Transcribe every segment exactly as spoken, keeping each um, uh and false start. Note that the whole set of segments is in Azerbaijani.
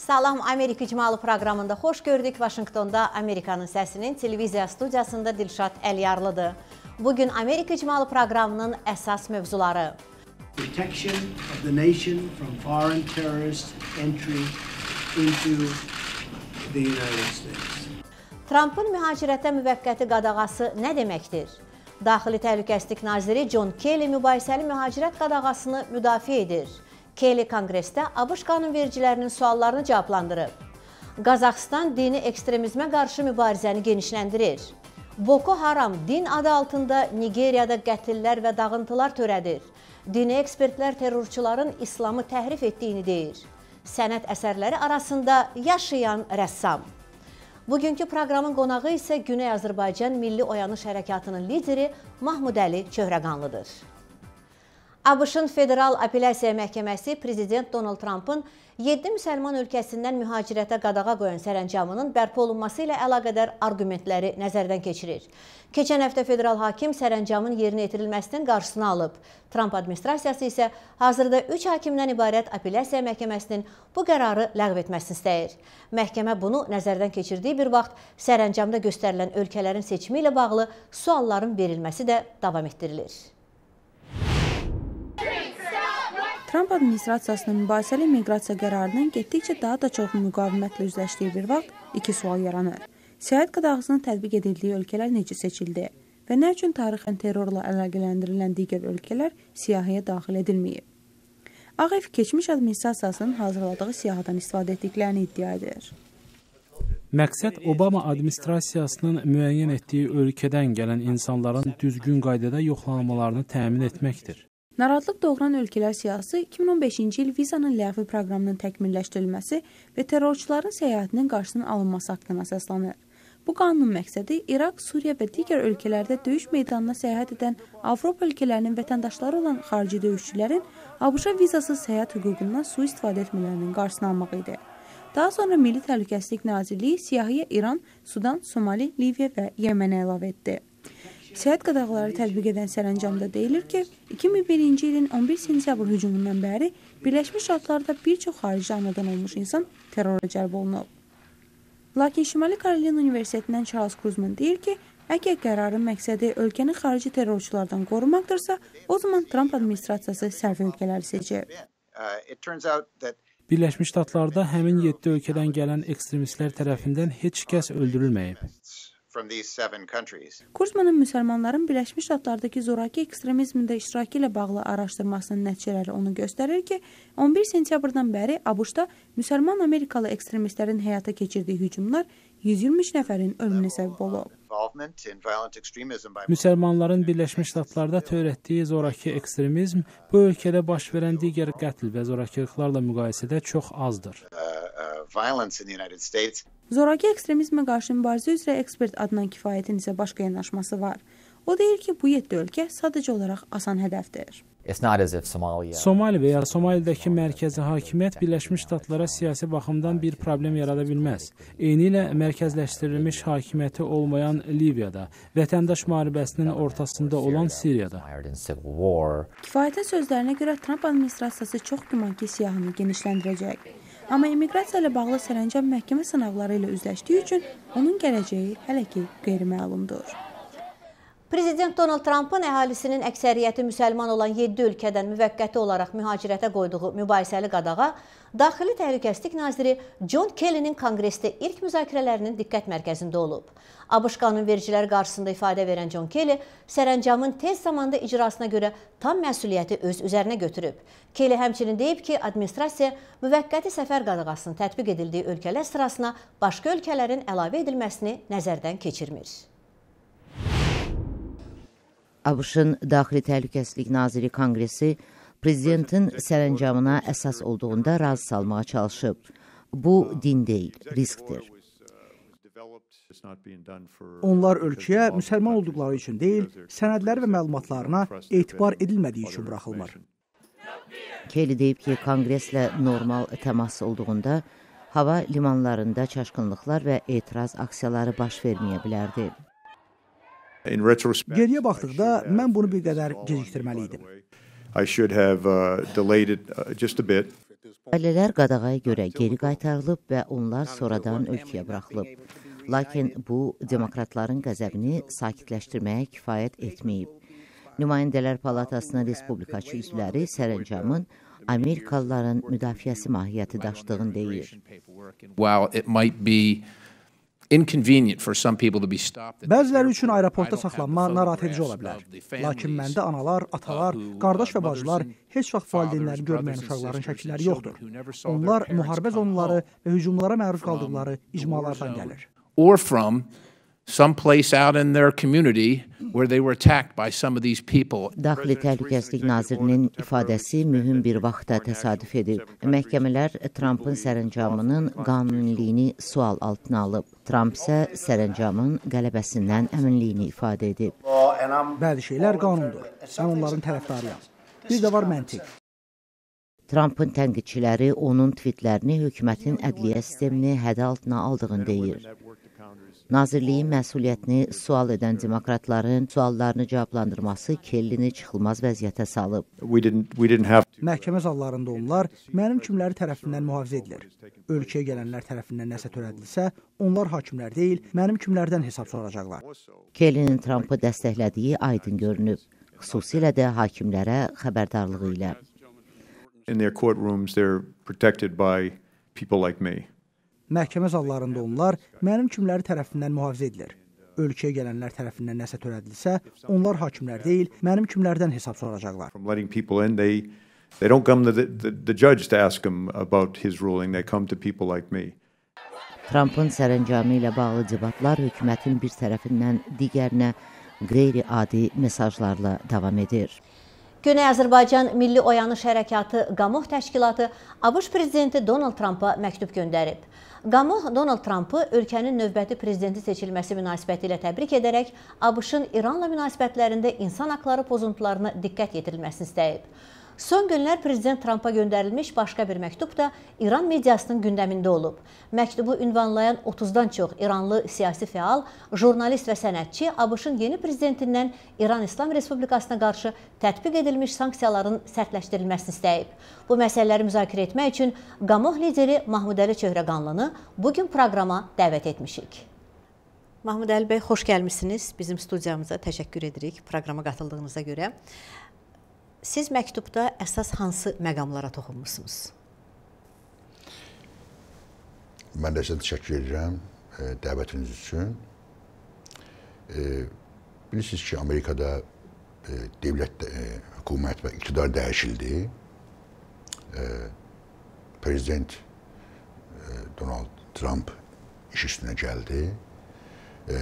Salam, Amerika İcmalı proqramında xoş gördük. Washingtonda Amerikanın səsinin televiziya studiyasında Dilşad Əliyarlıdır. Bugün Amerika İcmalı proqramının əsas mövzuları. Protection of the nation from foreign terrorist entry into the United States. Trump'ın mühacirətə müvəqqəti qadağası nə deməkdir? Daxili Təhlükəsizlik Naziri John Kelly mübahisəli mühacirət qadağasını müdafiə edir. Kelly Konqresdə ABŞ qanunvericilərinin suallarını cavablandırıb. Qazaxıstan dini ekstremizmə qarşı mübarizəni genişləndirir. Boko Haram din adı altında Nigeriyada qətllər və dağıntılar törədir. Dini ekspertlər terrorçuların İslamı təhrif etdiyini deyir. Sənət əsərləri arasında yaşayan rəssam. Bugünkü proqramın qonağı isə Güney Azərbaycan Milli Oyanış Hərəkatının lideri Mahmud Əli Çöhrəqanlıdır. ABŞ-ın Federal Apellyasiya Məhkəməsi Prezident Donald Trump'ın yeddi müsəlman ölkəsindən mühacirətə qadağa qoyan sərəncamının bərpa olunması ilə əlaqədar argumentləri nəzərdən keçirir. Keçən həftə federal hakim sərəncamın yerinə yetirilməsinin qarşısını alıb. Trump administrasiyası isə hazırda üç hakimdən ibarət Apellyasiya Məhkəməsinin bu qərarı ləğv etməsini istəyir. Məhkəmə bunu nəzərdən keçirdiyi bir vaxt sərəncamda göstərilən ölkələrin seçimi ilə bağlı sualların verilməsi də davam etdirilir. Trump administrasiyasının mübahisəli miqrasiya qərarının getdikcə daha da çox müqavimətlə üzləşdiyi bir vaxt iki sual yaranır. Səyahət qadağasının tətbiq edildiyi ölkələr necə seçildi və nə üçün tarixən terrorla əlaqələndirilən digər ölkələr siyahıya daxil edilməyib? Ağ Ev keçmiş administrasiyasının hazırladığı siyahıdan istifadə etdiklərini iddia edir. Məqsəd Obama administrasiyasının müəyyən etdiyi ölkədən gələn insanların düzgün qaydada yoxlanmalarını təmin etməkdir. Narahatlıq doğuran ölkələr siyahısı iki min on beşinci il vizanın ləğvi proqramının təkmilləşdirilməsi və terrorçuların səyahətinin qarşısının alınması haqqında əsaslanır. Bu qanunun məqsədi İraq, Suriya və digər ölkələrdə döyüş meydanına səyahət edən Avropa ölkələrinin vətəndaşları olan xarici döyüşçülərin ABŞ-a vizasız səyahət hüququndan sui-istifadə etmələrinin qarşısını almaq idi. Daha sonra Milli Təhlükəsizlik Nazirliyi siyahıya İran, Sudan, Somali, Liviya və Yəməni əlavə etdi. Səyahət qadağaları tətbiq edən sərəncamda deyilir ki, iki min birinci ilin on bir sentyabr hücumundan bəri Birləşmiş Ştatlarda bir çox xarici anadan olmuş insan terrora cəlb olunub. Lakin Şimali Karolina Universitetindən Charles Kruzman deyir ki, əgər qərarın məqsədi ölkəni xarici terrorçulardan qorumaqdırsa, o zaman Trump administrasiyası sərf ölkələri seçib. Birləşmiş Ştatlarda həmin yeddi ölkədən gələn ekstremistlər tərəfindən heç kəs öldürülməyib. Kurzmanın müsəlmanların Birləşmiş Ştatlardakı zoraki ekstremizmdə iştirakı ilə bağlı araşdırmasının nəticələri onu göstərir ki, on bir sentyabrdan bəri ABŞ-da müsəlman Amerikalı ekstremistlərin həyata keçirdiyi hücumlar yüz iyirmi üç nəfərin ölümünə səbəb olub. Müsəlmanların Birləşmiş Ştatlarda törətdiyi zoraki ekstremizm bu ölkədə baş verən digər qətl və zorakılıqlarla müqayisədə çox azdır. Zoraki ekstremizmə qarşı mübarizə üzrə ekspert Adnan Kifayətin isə başqa yanaşması var. O deyir ki, bu yeddi ölkə sadəcə olaraq asan hədəfdir. Somali və ya Somalidəki mərkəzi hakimiyyət Birləşmiş Ştatlara siyasi baxımdan bir problem yarada bilməz. Eyni ilə mərkəzləşdirilmiş hakimiyyəti olmayan Liviyada, vətəndaş müharibəsinin ortasında olan Siriyada. Kifayətin sözlərinə görə Trump administrasiyası çox güman ki, siyahını genişləndirəcək. Amma immiqrasiya ilə bağlı sərəncam məhkəmə sınaqları ilə üzləşdiyi üçün onun gələcəyi hələ ki qeyri-məlumdur. Prezident Donald Trump'ın əhalisinin əksəriyyəti müsəlman olan yeddi ölkədən müvəqqəti olaraq mühacirətə qoyduğu mübahisəli qadağa Daxili Təhlükəsizlik Naziri John Kelly'nin Konqresdə ilk müzakirələrinin diqqət mərkəzində olub. ABŞ qanunvericiləri qarşısında ifadə verən John Kelly sərəncamın tez zamanda icrasına görə tam məsuliyyəti öz üzərinə götürüb. Kelly həmçinin deyib ki, administrasiya müvəqqəti səfər qadağasının tətbiq edildiyi ölkələr sırasına başqa ölkələrin əlavə edilməsini nəzərdən keçirmir. ABŞ-ın Daxili Təhlükəsizlik Naziri Konqresi prezidentin sərəncamına əsas olduğunda razı salmağa çalışıb. Bu din deyil, riskdir. Onlar ölkəyə müsəlman olduqları üçün deyil, sənədləri və məlumatlarına etibar edilmədiyi üçün buraxılmır. Kelly deyib ki, Konqreslə normal təmas olduğunda hava limanlarında çaşqınlıqlar və etiraz aksiyaları baş verməyə bilərdi. Geriyə baxdıqda mən bunu bir qədər gecikdirməli idim. Ailələr qadağaya görə geri qaytarılıb və onlar sonradan ölkəyə buraxılıb. Lakin bu, demokratların qəzəbini sakitləşdirməyə kifayət etməyib. Nümayəndələr Palatasının respublikaçı üzvləri sərəncamın Amerikalıların müdafiəsi mahiyyəti daşdığını deyir. Bəziləri üçün aeroportda saxlanma narahat edici ola bilər. Lakin məndə analar, atalar, qardaş və bacılar heç vaxt valideynləri görməyən uşaqların şəkilləri yoxdur. Onlar müharibə zonaları və hücumlara məruz qaldıqları icmalardan gəlir. Or from some place out in their community where they were attacked by some of these people. Daxili Təhlükəsizlik Nazirinin ifadəsi mühüm bir vaxtda təsadüf edib. Məhkəmələr Trumpın sərəncamının qanuniliyini sual altına alıb. Trump isə sərəncamın qələbəsindən əminliyini ifadə edib. Bəzi şeylər qanundur. Mən onların tərəfdarıyam. Bir də var məntiq. Trumpın tənqidçiləri onun tweetlərini hökumətin ədliyyə sistemini hədə altına aldığını deyir. Nazirliyin məsuliyyətini sual edən demokratların suallarını cavablandırması Kellini çıxılmaz vəziyyətə salıb. Məhkəmə zallarında onlar mənim kimləri tərəfindən mühafizə edilir. Ölkəyə gələnlər tərəfindən nəsə törədilsə, onlar hakimlər deyil, mənim kimlərdən hesab soracaqlar. Kellinin Trumpı dəstəklədiyi aydın görünüb, xüsusilə də hakimlərə xəbərdarlığı ilə. In their courtrooms, they're protected by people like me. Məhkəmə zallarında onlar mənim kimləri tərəfindən mühafizə edilir. Ölkəyə gələnlər tərəfindən nəsə törədilsə, onlar hakimlər deyil, mənim kimlərdən hesab soracaqlar. From letting people in, they they don't come to the, the, the judge to ask him about his ruling. They come to people like me. Trumpın sərəncamı ilə bağlı debatlar hökumətin bir tərəfindən digərinə qeyri-adi mesajlarla davam edir. Güney Azərbaycan Milli Oyanış Hərəkatı Qamoh Təşkilatı ABŞ prezidenti Donald Trumpa məktub göndərib. Qamoh Donald Trumpı ölkənin növbəti prezidenti seçilməsi münasibəti ilə təbrik edərək ABŞ-ın İranla münasibətlərində insan haqları pozuntularına diqqət yetirilməsini istəyib. Son günlər Prezident Trumpa göndərilmiş başqa bir məktub da İran mediasının gündəmində olub. Məktubu ünvanlayan otuzdan çox İranlı siyasi fəal, jurnalist və sənətçi ABŞ-ın yeni prezidentindən İran İslam Respublikasına qarşı tətbiq edilmiş sanksiyaların sərtləşdirilməsini istəyib. Bu məsələləri müzakirə etmək üçün Qamoh lideri Mahmudəli Çöhrəqanlını bugün proqrama dəvət etmişik. Mahmudəli bəy, xoş gəlmişsiniz. Bizim studiyamıza təşəkkür edirik proqrama qatıldığınıza görə. Siz məktubda əsas hansı məqamlara toxunmuşsunuz? Mən də sizə təşəkkür edirəm e, dəvətiniz üçün. E, bilirsiniz ki, Amerikada e, devlət, e, hökumət və iqtidar dəyişildi. E, Prezident e, Donald Trump iş üstünə gəldi. E,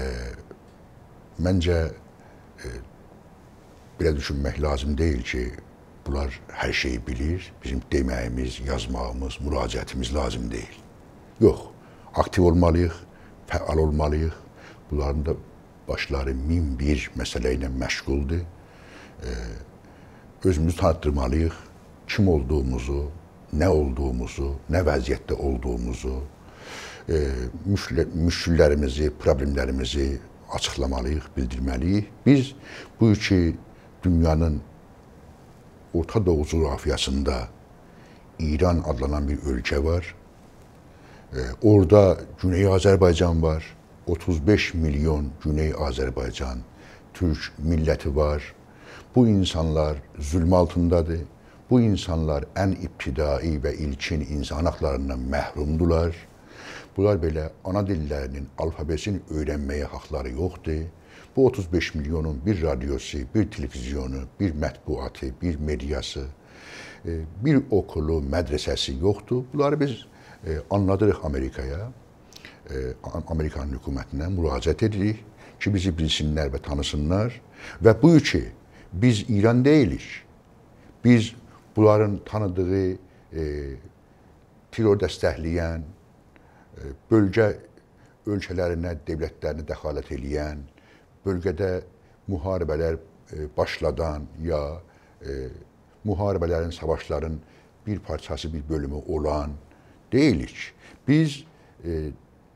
məncə e, belə düşünmək lazım deyil ki, bunlar hər şeyi bilir, bizim deməyimiz, yazmağımız, müraciətimiz lazım deyil. Yox, aktiv olmalıyıq, fəal olmalıyıq. Bunların da başları min bir məsələ ilə məşğuldur. Ee, özümüzü tanıtdırmalıyıq, kim olduğumuzu, nə olduğumuzu, nə vəziyyətdə olduğumuzu, e, müşküllərimizi, problemlərimizi açıqlamalıyıq, bildirməliyik. Biz bu iki dünyanın Orta Doğu coğrafiyasında İran adlanan bir ölkə var. Ee, orada Güney Azərbaycan var. otuz beş milyon Güney Azərbaycan Türk milləti var. Bu insanlar zülm altındadır. Bu insanlar ən ibtidai və ilkin insan haqlarından məhrumdular. Bunlar belə ana dillərinin alfabesini öyrənməyə haqları yoxdur. Bu otuz beş milyonun bir radyosu, bir televizyonu, bir mətbuatı, bir mediası, bir okulu, mədrəsəsi yoxdur. Bunları biz anladırıq Amerikaya, Amerikanın hökumətinə müraciət edirik ki, bizi bilsinlər və tanısınlar. Və bu ki, biz İran deyilik. Biz bunların tanıdığı e, terror dəstəkləyən, e, bölgə ölkələrinə, devlətlərinə dəxalət eləyən, bölgədə müharibələr e, başladan ya e, müharibələrin, savaşların bir parçası, bir bölümü olan deyilik. Biz e,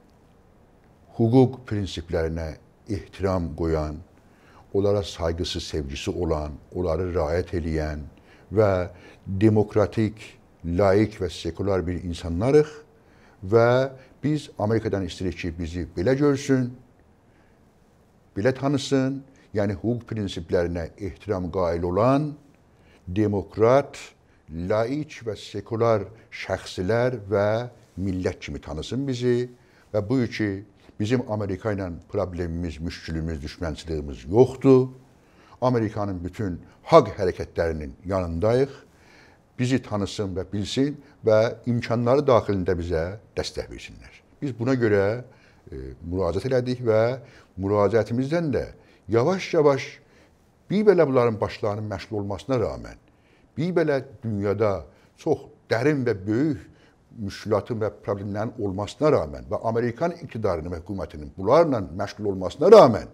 hüquq prinsiplərinə ehtiram qoyan, onlara sayğısı, sevgisi olan, onları riayət edən və demokratik laik və sekular bir insanlarıq və biz Amerikadan istəyirik ki, bizi belə görsün, belə tanısın, yəni hüquq prinsiplərinə ehtiram qail olan, demokrat, laik və sekular şəxslər və millət kimi tanısın bizi və bu ki, bizim Amerika ilə problemimiz, müşkülümüz, düşmənçiliyimiz yoxdur. Amerikanın bütün haqq hərəkətlərinin yanındayıq. Bizi tanısın və bilsin və imkanları daxilində bizə dəstək versinlər. Biz buna görə e, müraciət elədik və müraciətimizdən də yavaş-yavaş bir belə bunların başlarının məşğul olmasına rağmen, bir belə dünyada çox dərin və böyük müşkülatın və problemlərin olmasına rağmen və Amerikan iqtidarının və hökumətinin bunlarla məşğul olmasına rağmen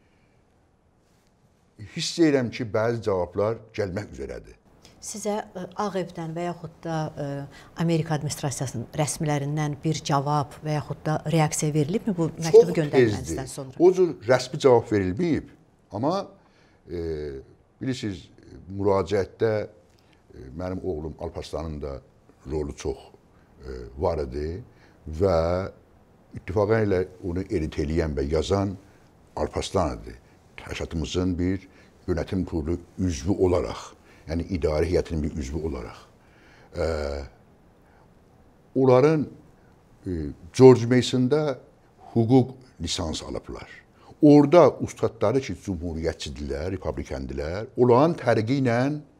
hiss edirəm ki, bəzi cavablar gəlmək üzrədir. Sizə Ağ Evdən və yaxud da Amerika administrasiyasının rəsmilərindən bir cavab və yaxud da reaksiya verilibmi bu məktubu göndərmənizdən sonra? O cür rəsmi cavab verilməyib, amma e, bilirsiniz, müraciətdə e, mənim oğlum Alparslanın da rolu çox e, var idi və ittifaqən ilə onu edit eləyən və yazan Alparslan idi. Təşkilatımızın bir yönetim kurulu üzvü olaraq, yəni idarə heyətinin bir üzvü olaraq. E, onların e, George Mason'da hüquq lisans alıblar. Orada ustadları ki, cumhuriyyətçidirlər, republikandilər, onların tərqi ilə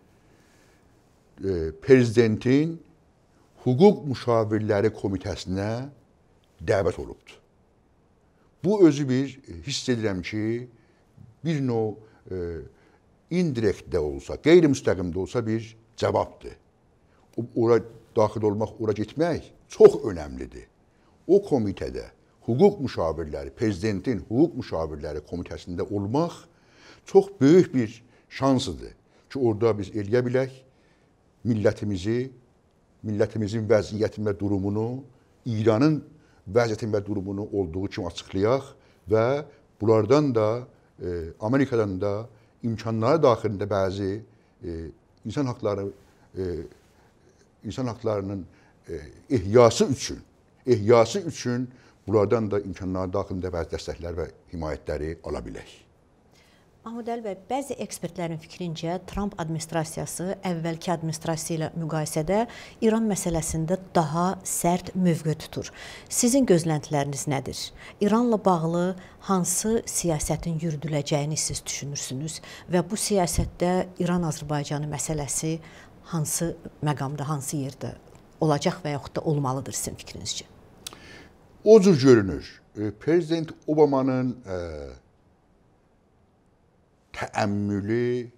e, prezidentin hüquq müşavirləri komitəsinə dəvət olubdur. Bu özü bir hiss edirəm ki, bir növ e, indirekt də olsa, qeyri-müstəqim də olsa bir cavabdır. Ora daxil olmaq, ora getmək çox önəmlidir. O komitədə hüquq müşavirləri, prezidentin hüquq müşavirləri komitəsində olmaq çox böyük bir şansıdır ki, orada biz eləyə bilək, millətimizi, millətimizin vəziyyətini və durumunu, İranın vəziyyətini və durumunu olduğu kimi açıqlayaq və bunlardan da E, Amerikadan da imkanları daxilində bəzi e, insan haqları e, insan haqlarının e, ehyası üçün ehyası üçün bunlardan da imkanları daxilində bəzi dəstəklər və himayətləri ala bilək. Mahmud Əli bəy, bəzi ekspertlərin fikrincə Trump administrasiyası əvvəlki administrasiya ilə müqayisədə İran məsələsində daha sərt mövqe tutur. Sizin gözləntiləriniz nədir? İranla bağlı hansı siyasətin yürüdüləcəyini siz düşünürsünüz və bu siyasətdə İran-Azərbaycanı məsələsi hansı məqamda, hansı yerdə olacaq və yaxud da olmalıdır sizin fikrinizcə? O cür görünür. Prezident Obamanın e, təəmmülü,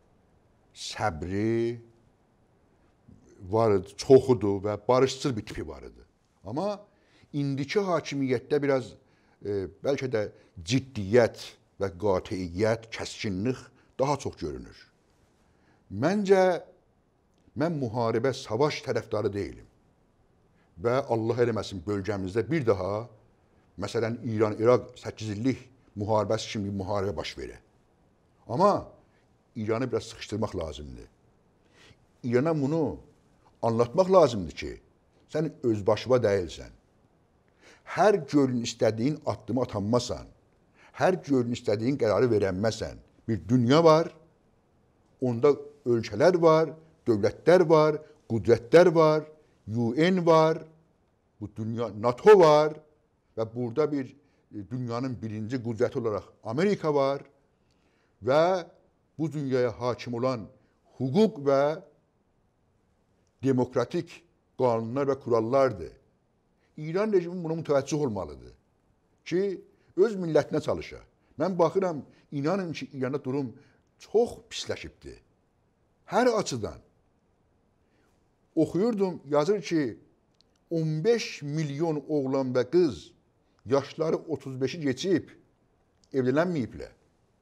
səbri var idi, çoxudur və barışçıl bir tipi var idi. Amma indiki hakimiyyətdə biraz e, bəlkə də ciddiyyət və qatiiyyət, kəskinlik daha çox görünür. Məncə, mən müharibə, savaş tərəfdarı deyilim. Və Allah eləməsin bölgəmizdə bir daha, məsələn, İran-İraq səkkiz illik müharibəsi kimi bir müharibə baş verir. Amma İranı biraz sıxışdırmaq lazımdır. İrana bunu anlatmaq lazımdır ki, sən özbaşıva deyilsən. Hər gölün istədiyin addımı atanmasan, hər gölün istədiyin qərarı verənməsən. Bir dünya var, onda ölkələr var, dövlətlər var, qüdrətlər var, U N var, bu dünya, NATO var və burada bir dünyanın birinci qüdrəti olaraq Amerika var. Və bu dünyaya hakim olan hüquq və demokratik qanunlar və kurallardır. İran rejimi buna mütəvəccüh olmalıdır ki, öz millətinə çalışa. Mən baxıram, inanın ki, İranda durum çox pisləşibdir. Hər açıdan. Oxuyurdum, yazır ki, on beş milyon oğlan və qız yaşları otuz beşi keçib evlənməyiblər.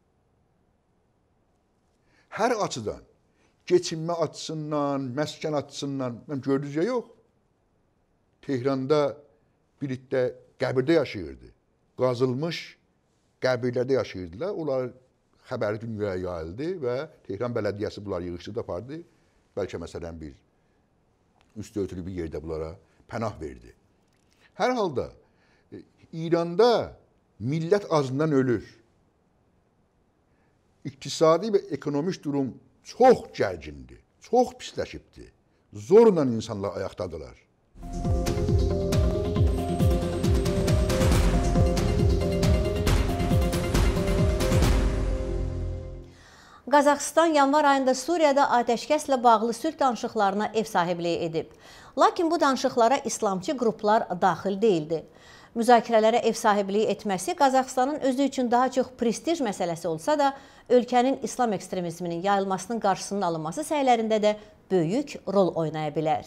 Hər açıdan, geçinmə açısından, məskən açısından, mən gördünüz ya yox. Tehranda bir iddə qəbirdə yaşayırdı. Qazılmış qəbirlərdə yaşayırdılar. Onlar xəbəri dünyaya yayıldı və Tehran bələdiyyəsi bunları yığışdırdı, apardı. Bəlkə məsələn bir üstü örtülü bir yerdə bunlara pənah verdi. Hər halda İranda millət azından ölür. İqtisadi və ekonomik durum çox gərgindir, çox pisləşibdir. Zorla insanlar ayaqdadılar. Qazaxıstan yanvar ayında Suriyada atəşkəslə bağlı sülh danışıqlarına ev sahibliyi edib. Lakin bu danışıqlara İslamçı qruplar daxil deyildi. Müzakirələrə ev sahibliyi etməsi Qazaxıstanın özü üçün daha çox prestij məsələsi olsa da, ölkənin İslam ekstremizminin yayılmasının qarşısının alınması səylərində də böyük rol oynaya bilər.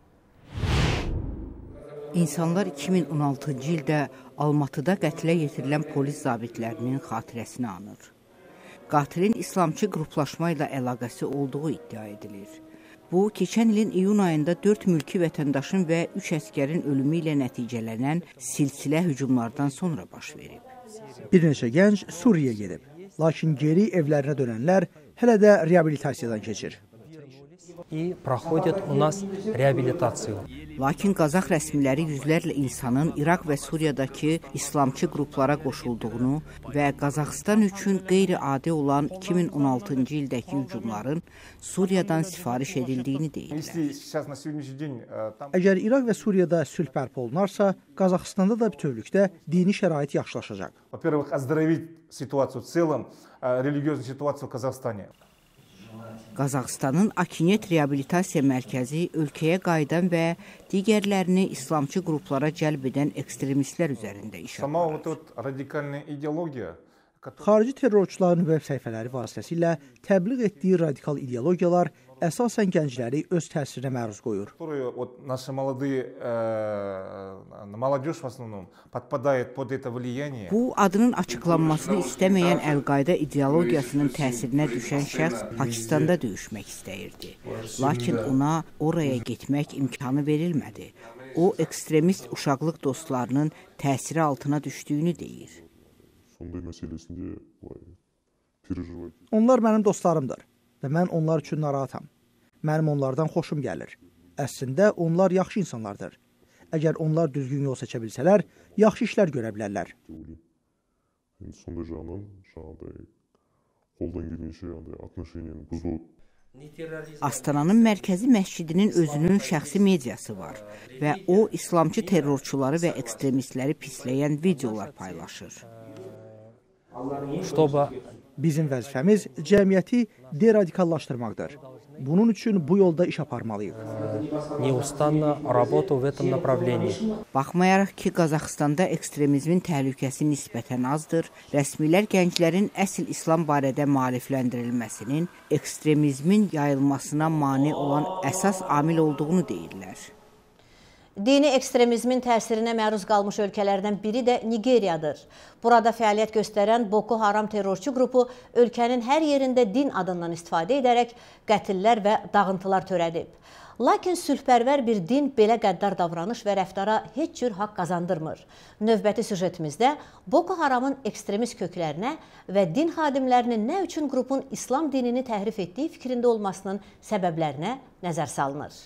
İnsanlar iki min on altıncı ildə Almatıda qətlə yetirilən polis zabitlərinin xatirəsini anır. Qatilin İslamçı qruplaşma ilə əlaqəsi olduğu iddia edilir. Bu, keçən ilin iyun ayında dörd mülki vətəndaşın və üç əskərin ölümü ilə nəticələnən silsilə hücumlardan sonra baş verib. Bir neçə gənc Suriyaya gedib, lakin geri evlərinə dönənlər hələ də reabilitasiyadan keçir. И проходят у нас реабилитацию. Lakin Qazax rəsmiləri yüzlərlə insanın İraq və Suriyadakı İslamçı qruplara qoşulduğunu və Qazaxıstan üçün qeyri-adi olan iki min on altıncı ildəki hücumların Suriyadan sifariş edildiyini deyirlər. Əgər İraq və Suriyada sülh bərpa olunarsa, Qazaxıstanda da bütövlükdə dini şərait yaxşılaşacaq. Во-первых, оздоровить ситуацию в целом, религиозную ситуацию в Казахстане. Qazaxıstanın Akinet Reabilitasiya Mərkəzi ölkəyə qayıdan və digərlərini İslamçı qruplara cəlb edən ekstremistlər üzərində iş aparır. Xarici terrorçuların veb səhifələri vasitəsilə təbliğ etdiyi radikal ideologiyalar əsasən gəncləri öz təsirinə məruz qoyur. Bu, adının açıqlanmasını istəməyən Əl-Qayda ideologiyasının təsirinə düşən şəxs Pakistanda döyüşmək istəyirdi. Lakin ona oraya getmək imkanı verilmədi. O, ekstremist uşaqlıq dostlarının təsiri altına düşdüyünü deyir. Onlar mənim dostlarımdır və mən onlar üçün narahatam. Mənim onlardan xoşum gəlir. Əslində, onlar yaxşı insanlardır. Əgər onlar düzgün yol seçə bilsələr, yaxşı işlər görə bilərlər. Astananın mərkəzi məscidinin özünün şəxsi mediası var və o, İslamçı terrorçuları və ekstremistləri pisləyən videolar paylaşır. Bizim vəzifəmiz cəmiyyəti deradikallaşdırmaqdır. Bunun üçün bu yolda iş aparmalıyıq. Baxmayaraq ki, Qazaxıstanda ekstremizmin təhlükəsi nisbətən azdır, rəsmilər gənclərin əsl İslam barədə maarifləndirilməsinin ekstremizmin yayılmasına mane olan əsas amil olduğunu deyirlər. Dini ekstremizmin təsirinə məruz qalmış ölkələrdən biri də Nigeriyadır. Burada fəaliyyət göstərən Boko Haram terrorçu qrupu ölkənin hər yerində din adından istifadə edərək qətillər və dağıntılar törədib. Lakin sülhpərvər bir din belə qəddar davranış və rəftara heç cür haqq qazandırmır. Növbəti süjetimizdə Boko Haramın ekstremist köklərinə və din xadimlərinin nə üçün qrupun İslam dinini təhrif etdiyi fikrində olmasının səbəblərinə nəzər salınır.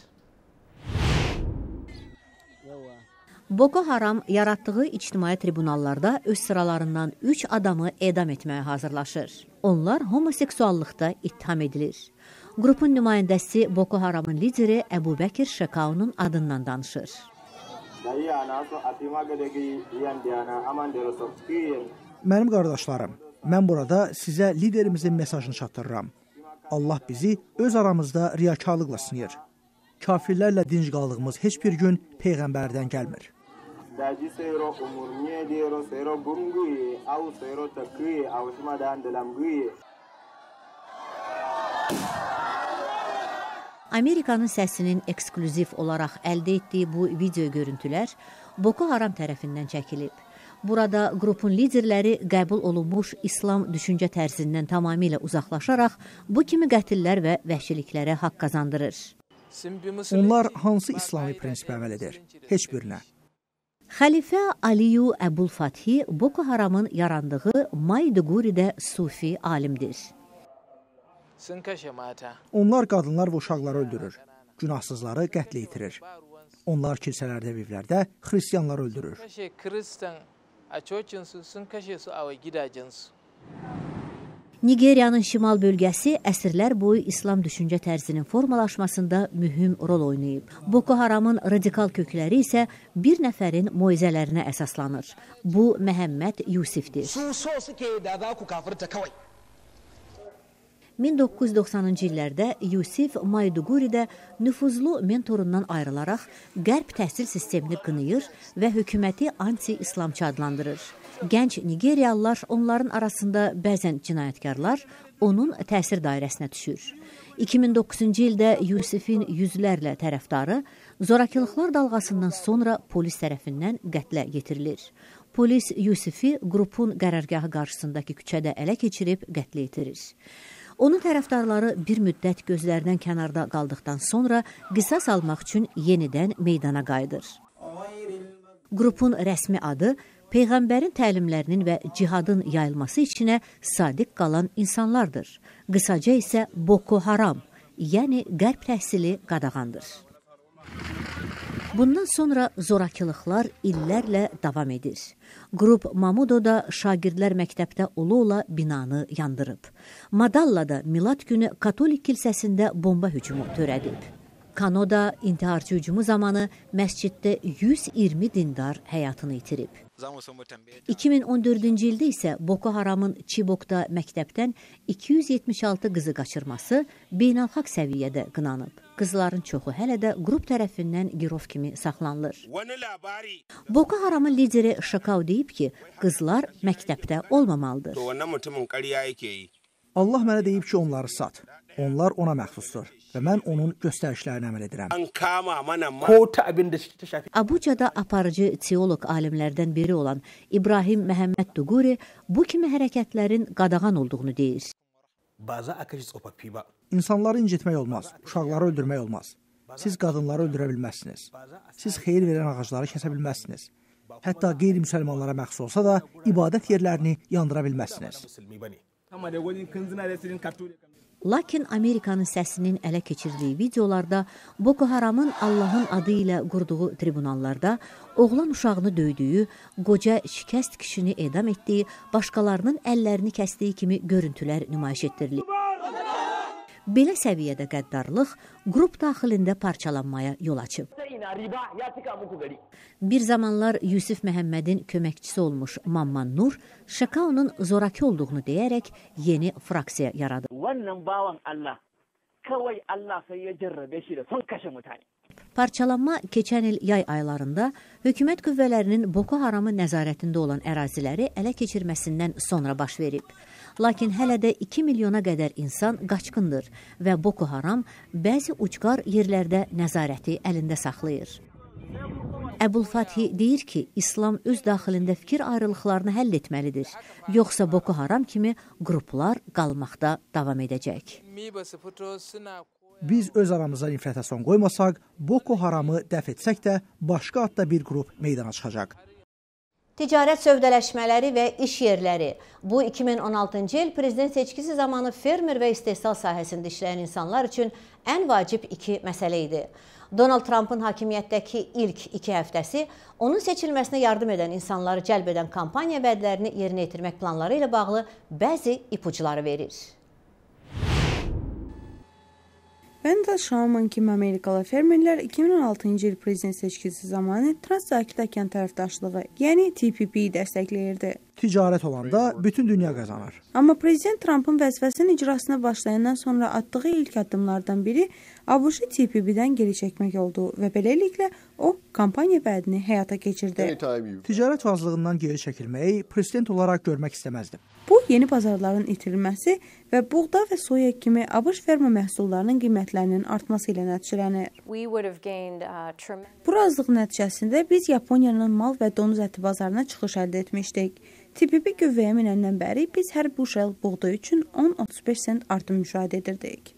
Boko Haram yaratdığı ictimai tribunallarda öz sıralarından üç adamı edam etməyə hazırlaşır. Onlar homoseksuallıqda ittiham edilir. Qrupun nümayəndəsi Boko Haramın lideri Əbu Bəkir Şekaunun adından danışır. Mənim qardaşlarım, mən burada sizə liderimizin mesajını çatdırıram. Allah bizi öz aramızda riyakarlıqla sınayır. Kafirlərlə dinc qaldığımız heç bir gün Peyğəmbərdən gəlmir. Amerikanın səsinin eksklüziv olaraq əldə etdiyi bu video görüntülər Boko Haram tərəfindən çəkilib. Burada qrupun liderləri qəbul olunmuş İslam düşüncə tərzindən tamamilə uzaqlaşaraq bu kimi qətillər və vəhşiliklərə haqq qazandırır. Onlar hansı İslami prinsipə əməl edir? Heç birinə. Xəlifə Aliyu Əbul Fathi Boko Haramın yarandığı Mayduguridə sufi alimdir. Onlar qadınlar və uşaqları öldürür. günahsızları qətlə yetirir. Onlar kilsələrdə, evlərdə xristianları öldürür. Nigeriyanın şimal bölgəsi əsrlər boyu İslam düşüncə tərzinin formalaşmasında mühüm rol oynayıb. Boko Haramın radikal kökləri isə bir nəfərin moizələrinə əsaslanır. Bu Məhəmməd Yusifdir. min doqquz yüz doxsanıncı illərdə Yusif Mayduguridə nüfuzlu mentorundan ayrılaraq qərb təhsil sistemini qınayır və hökuməti anti-İslamçı adlandırır. Gənc Nigeriyalılar, onların arasında bəzən cinayətkarlar, onun təsir dairəsinə düşür. iki min doqquzuncu ildə Yusifin yüzlərlə tərəfdarı zorakılıqlar dalğasından sonra polis tərəfindən qətlə yetirilir. Polis Yusifi qrupun qərargahı qarşısındakı küçədə ələ keçirib qətlə yetirir. Onun tərəfdarları bir müddət gözlərdən kənarda qaldıqdan sonra qisas almaq üçün yenidən meydana qayıdır. Qrupun rəsmi adı Peyğəmbərin təlimlərinin və cihadın yayılması içinə sadiq qalan insanlardır. Qısaca isə Boko Haram, yəni qərb təhsili qadağandır. Bundan sonra zorakılıqlar illərlə davam edir. Qrup Mamudoda şagirdlər məktəbdə ola-ola binanı yandırıb. Madallada Milad günü Katolik kilsəsində bomba hücumu törədib. Kanoda intiharçı hücumu zamanı məsciddə yüz iyirmi dindar həyatını itirib. iki min on dördüncü ildə isə Boko Haramın Chibokda məktəbdən iki yüz yetmiş altı qızı qaçırması beynəlxalq səviyyədə qınanıb. Qızların çoxu hələ də qrup tərəfindən girov kimi saxlanılır. Boko Haramın lideri Shekau deyib ki, qızlar məktəbdə olmamalıdır. Allah mənə deyib ki, onları sat. Onlar ona məxsusdur və mən onun göstərişlərinə əməl edirəm. Abucada aparıcı teolog alimlərdən biri olan İbrahim Məhəmməd Duguri bu kimi hərəkətlərin qadağan olduğunu deyir. İnsanları incitmək olmaz, uşaqları öldürmək olmaz. Siz qadınları öldürə bilməzsiniz. Siz xeyir verən ağacları kəsə bilməzsiniz. Hətta qeyri-müsəlmanlara məxsus olsa da ibadət yerlərini yandıra bilməzsiniz. Lakin Amerikanın səsinin ələ keçirdiyi videolarda Boko Haramın Allahın adı ilə qurduğu tribunallarda oğlan uşağını döydüyü, qoca şikəst kişini edam etdiyi, başqalarının əllərini kəsdiyi kimi görüntülər nümayiş etdirilir. Belə səviyyədə qəddarlıq qrup daxilində parçalanmaya yol açıb. Bir zamanlar Yusif Məhəmmədin köməkçisi olmuş Mamman Nur, Shekaunun zoraki olduğunu deyərək yeni fraksiya yaradı. Parçalanma keçən il yay aylarında hökumət qüvvələrinin Boko Haramın nəzarətində olan əraziləri ələ keçirməsindən sonra baş verib. Lakin hələ də iki milyona qədər insan qaçqındır və Boko Haram bəzi ucqar yerlərdə nəzarəti əlində saxlayır. Əbul Fathi deyir ki, İslam öz daxilində fikir ayrılıqlarını həll etməlidir. Yoxsa Boko Haram kimi qruplar qalmaqda davam edəcək. Biz öz aramıza nifrətə son qoymasaq, Boko Haramı dəf etsək də başqa adda bir qrup meydana çıxacaq. Ticarət sövdələşmələri və iş yerləri. Bu iki min on altıncı il prezident seçkisi zamanı fermer və istehsal sahəsində işləyən insanlar üçün ən vacib iki məsələ idi. Donald Trump'ın hakimiyyətdəki ilk iki həftəsi onun seçilməsinə yardım edən insanları cəlb edən kampaniya vədlərini yerinə yetirmək planları ilə bağlı bəzi ipuçları verir. Wendell Shauman kimi Amerikalı fermerlər iki min on altıncı il prezident seçkisi zamanı Trans-Sakit Okean tərəfdaşlığı, yəni T P P-yi dəstəkləyirdi. Ticarət olanda bütün dünya qazanır. Amma prezident Trump'ın vəzifəsinin icrasına başlayandan sonra atdığı ilk addımlardan biri A B Ş-ı T P P-dən geri çəkmək oldu və beləliklə o kampaniya vədini həyata keçirdi. Ticarət razılığından geri çəkilməyi prezident olaraq görmək istəməzdim. Bu, yeni bazarların itirilməsi və buğda və soya kimi A B Ş ferma məhsullarının qiymətlərinin artması ilə nəticələnir. Bu razılıq nəticəsində biz Yaponiyanın mal və donuz əti bazarına çıxış əldə etmişdik. T P P qüvvəyə minəndən bəri biz hər bushel buğda üçün on otuz beş sent artım müşahidə edirdik.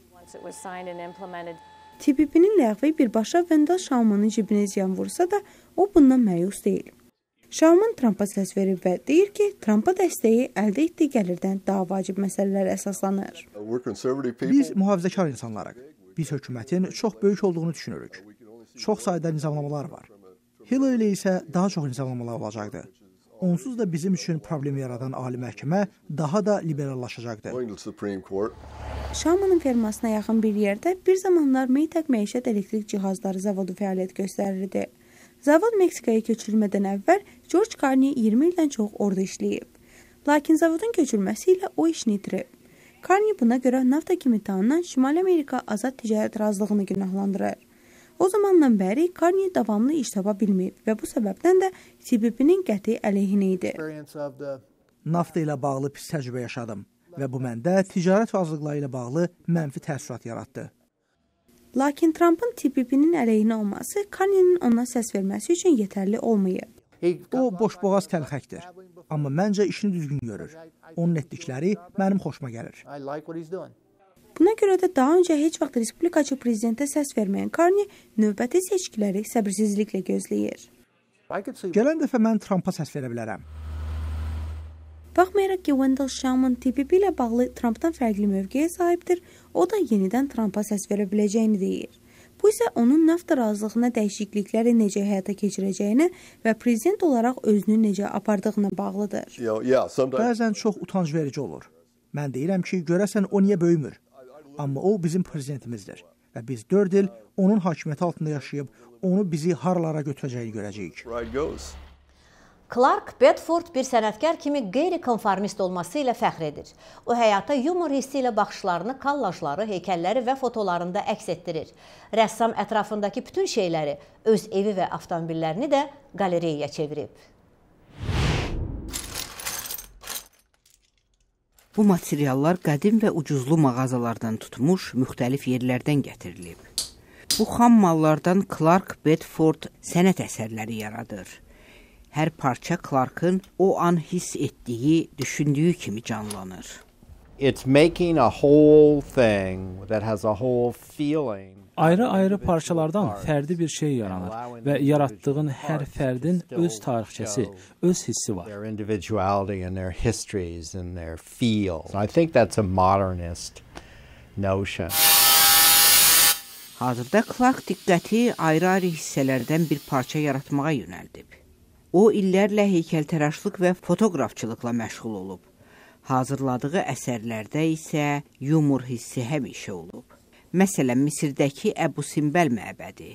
T P P-nin ləğvi birbaşa Wendell Shaumanın cibinə ziyan vursa da, o bundan məyus deyil. Shauman Trumpa səs verib və deyir ki, Trumpa dəstəyi əldə etdiyi gəlirdən daha vacib məsələlər əsaslanır. Biz mühafizəkar insanlarıq. Biz hökumətin çox böyük olduğunu düşünürük. Çox sayda nizamlamalar var. Hillary isə daha çox nizamlamalar olacaqdı. Onsuz da bizim üçün problem yaradan ali məhkəmə daha da liberallaşacaqdı. Şamanın fermasına yaxın bir yerdə bir zamanlar Maytag məişət elektrik cihazları zavodu fəaliyyət göstərirdi. Zavod Meksikaya köçürülmədən əvvəl George Carney iyirmi ildən çox orada işləyib. Lakin zavodun köçürülməsi ilə o işini itirib. Carney buna görə nafta kimi tanınan Şimali Amerika azad ticarət razılığını günahlandırır. O zamandan bəri Carney davamlı iş tapa bilməyib və bu səbəbdən də T P P-nin qəti əleyhinə idi. Nafta ilə bağlı pis təcrübə yaşadım və bu məndə ticarət razılıqları ilə bağlı mənfi təəssürat yaratdı. Lakin Trumpın T P P-nin əleyhinə olması Carney'nin ona səs verməsi üçün yetərli olmayıb. O boşboğaz təlxəkdir, amma məncə işini düzgün görür. Onun etdikləri mənim xoşuma gəlir. Buna görə də daha öncə heç vaxt Respublikaçı prezidentə səs verməyən Carney növbəti seçkiləri səbirsizliklə gözləyir. Gələn dəfə mən Trumpa səs verə bilərəm. Baxmayaraq ki, Wendell Shaman T P P ilə bağlı Trumpdan fərqli mövqeyə sahibdir, o da yenidən Trumpa səs verə biləcəyini deyir. Bu isə onun nafta razılığına dəyişiklikləri necə həyata keçirəcəyinə və prezident olaraq özünü necə apardığına bağlıdır. Bəzən çox utanc verici olur. Mən deyirəm ki, görəsən o niyə böyümür? Amma o bizim prezidentimizdir və biz dörd il onun hakimiyyəti altında yaşayıb, onu bizi haralara götürəcəyini görəcəyik. Clark Bedford bir sənətkar kimi qeyri-konformist olması ilə fəxr edir. O həyata yumor hissi ilə baxışlarını, kallajları, heykəlləri və fotolarında əks etdirir. Rəssam ətrafındakı bütün şeyləri, öz evi və avtomobillərini də qalereyaya çevirib. Bu materiallar qədim və ucuzlu mağazalardan tutmuş müxtəlif yerlərdən gətirilib. Bu xam mallardan Clark Bedford sənət əsərləri yaradır. Hər parça Clark'ın o an hiss etdiyi, düşündüyü kimi canlanır. It's making a whole thing that has a whole feeling. Ayrı-ayrı parçalardan fərdi bir şey yaranır və yaratdığın hər fərdin öz tarixçəsi, öz hissi var. Their individuality and their histories and their feels. I think that's a modernist notion. Hazırda Clark diqqəti ayrı-ayrı hissələrdən bir parça yaratmağa yönəldib. O illərlə heykəltəraşlıq və fotoqrafçılıqla məşğul olub. Hazırladığı əsərlərdə isə yumor hissi həmişə olub. Məsələn, Misirdəki Əbu Simbəl məbədi.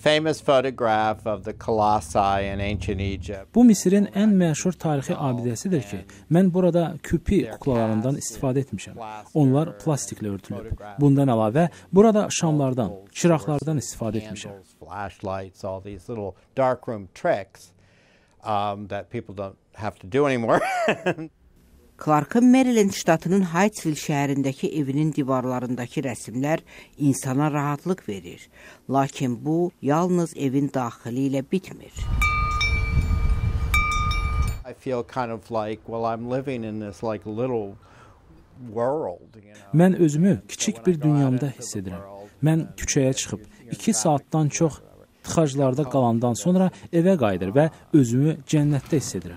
Bu Misirin ən məşhur tarixi abidəsidir ki, mən burada küpi kuklalarından istifadə etmişəm. Onlar plastiklə örtülüb. Bundan əlavə, burada şamlardan, çıraqlardan istifadə etmişəm. Clark'ın Maryland ştatının Hyattsville şəhərindəki evinin divarlarındakı rəsmlər insana rahatlıq verir. Lakin bu, yalnız evin daxili ilə bitmir. Mən özümü kiçik bir dünyamda hiss edirəm. Mən küçəyə çıxıb iki saatdan çox tıxaclarda qalandan sonra evə qayıdır və özümü cənnətdə hiss edirəm.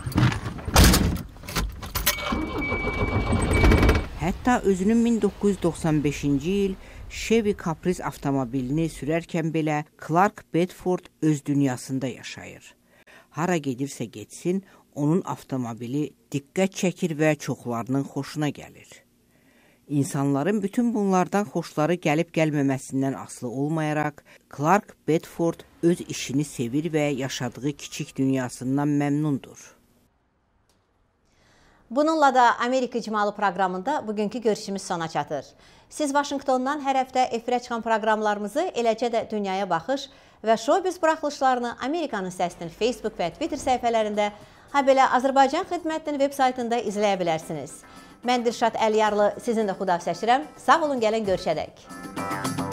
Hətta özünün min doqquz yüz doxsan beşinci il Chevy Caprice avtomobilini sürərkən belə Clark Bedford öz dünyasında yaşayır. Hara gedirsə getsin, onun avtomobili diqqət çəkir və çoxlarının xoşuna gəlir. İnsanların bütün bunlardan xoşları gəlib-gəlməməsindən asılı olmayaraq, Clark Bedford öz işini sevir və yaşadığı kiçik dünyasından məmnundur. Bununla da Amerika İcmalı proqramında bugünkü görüşümüz sona çatır. Siz Vaşinqtondan hər həftə efirə çıxan proqramlarımızı, eləcə də Dünyaya Baxış və Showbiz buraxılışlarını Amerikanın Səsinin Facebook və Twitter səhifələrində, ha belə Azərbaycan Xidmətinin veb saytında izləyə bilərsiniz. Mən Dilşad Əliyarlı sizinlə xudafizləşirəm. Sağ olun, gəlin görüşədək.